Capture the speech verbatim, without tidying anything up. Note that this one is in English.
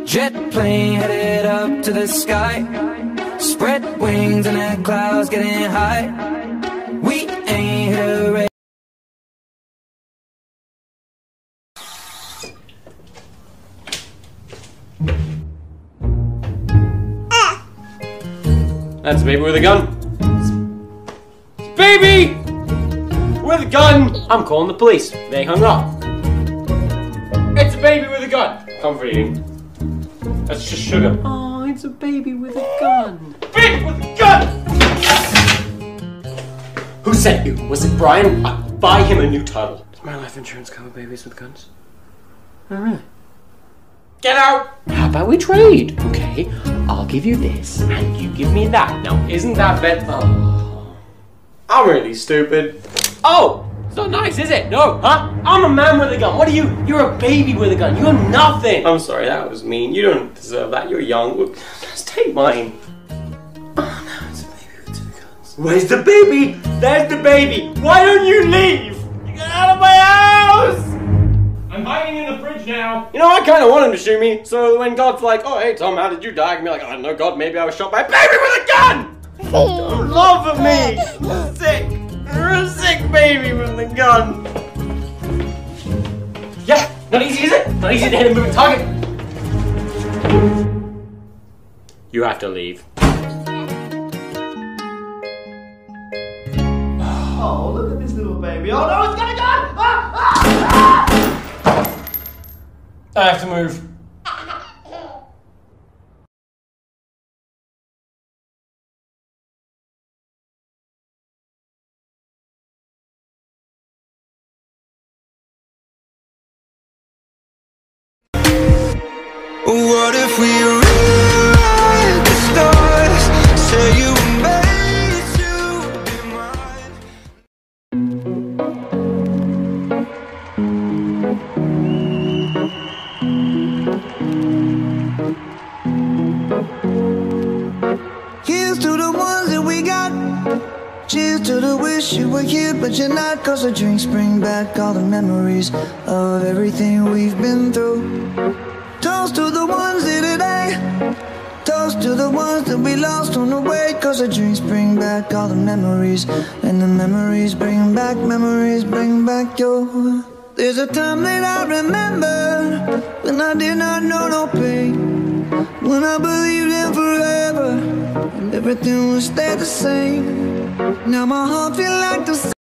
Jet plane headed up to the sky. Spread wings and the clouds getting high. We ain't hit a race. That's a baby with a gun. Baby! With a gun! I'm calling the police. They hung up. It's a baby with a gun. Comfort eating. That's just sugar. Oh, it's a baby with a gun. Baby with a gun! Who sent you? Was it Brian? Uh, buy him a new title. Does my life insurance cover babies with guns? Oh, really? Get out! How about we trade? Okay, I'll give you this, and you give me that. Now, isn't that better? Oh, I'm really stupid. Oh, it's not nice, is it? No, huh? I'm a man with a gun. What are you? You're a baby with a gun. You're nothing. I'm sorry, that was mean. You don't deserve that. You're young. Just take mine. Oh, no, it's a baby with two guns. Where's the baby? There's the baby. Why don't you leave? Get out of my house! I'm hiding in the fridge now. You know, I kind of want him to shoot me, so when God's like, oh, hey, Tom, how did you die? I can be like, I don't know, God, maybe I was shot by a baby with a gun! Don't laugh at me! I'm sick. You're a sick baby with a gun. Yeah, not easy, is it? Not easy to hit a moving target. You have to leave. Oh, look at this little baby. Oh, no, it's got a gun! Ah, ah, ah! I have to move. What if we rewrite the stars? Say you were made to be mine. Here's to the ones that we got. Cheers to the wish you were here but you're not. Cause the drinks bring back all the memories of everything we've been through. Toast to the ones here today. Toast to the ones that we lost on the way. Cause the drinks bring back all the memories. And the memories bring back, memories bring back your. There's a time that I remember when I did not know no pain, when I believed in forever and everything would stay the same. Now my heart feels like the same.